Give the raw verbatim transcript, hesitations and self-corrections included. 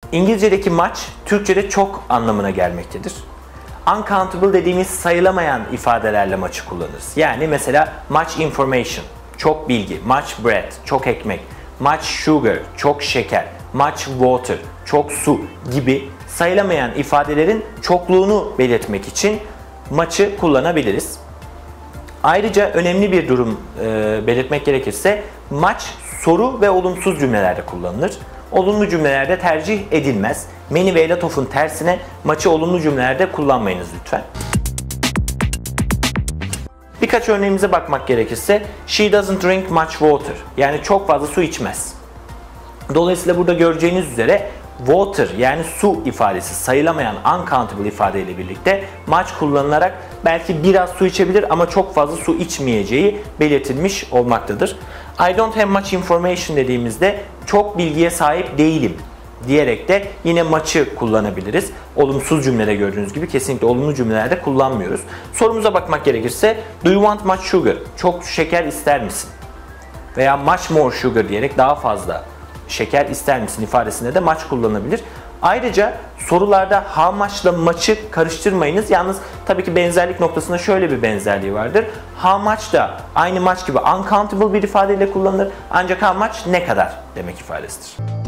İngilizce'deki much, Türkçe'de çok anlamına gelmektedir. Uncountable dediğimiz sayılamayan ifadelerle much'ı kullanırız. Yani mesela much information, çok bilgi, much bread, çok ekmek, much sugar, çok şeker, much water, çok su gibi sayılamayan ifadelerin çokluğunu belirtmek için much'ı kullanabiliriz. Ayrıca önemli bir durum e, belirtmek gerekirse much soru ve olumsuz cümlelerde kullanılır. Olumlu cümlelerde tercih edilmez. Many ve a lot of'un tersine much'ı olumlu cümlelerde kullanmayınız lütfen. Birkaç örneğimize bakmak gerekirse she doesn't drink much water, yani çok fazla su içmez. Dolayısıyla burada göreceğiniz üzere water yani su ifadesi sayılamayan uncountable ifadeyle birlikte much kullanılarak belki biraz su içebilir ama çok fazla su içmeyeceği belirtilmiş olmaktadır. I don't have much information dediğimizde çok bilgiye sahip değilim diyerek de yine much'ı kullanabiliriz. Olumsuz cümlede gördüğünüz gibi kesinlikle olumlu cümlelerde kullanmıyoruz. Sorumuza bakmak gerekirse do you want much sugar? Çok şeker ister misin? Veya much more sugar diyerek daha fazla şeker ister misin ifadesinde de much kullanılabilir. Ayrıca sorularda how much'la much'ı karıştırmayınız. Yalnız tabii ki benzerlik noktasında şöyle bir benzerliği vardır. How much da aynı much gibi uncountable bir ifadeyle kullanılır. Ancak how much ne kadar demek ifadesidir.